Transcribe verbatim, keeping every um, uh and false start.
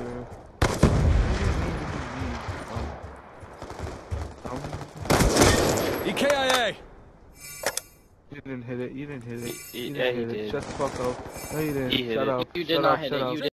sir. E K I A! You didn't hit it. You didn't hit it. He- he- You yeah, didn't he hit it. did. Shut the fuck up. No, you didn't. He hit Shut it. up. You did Shut not up. hit Shut it. up. You did.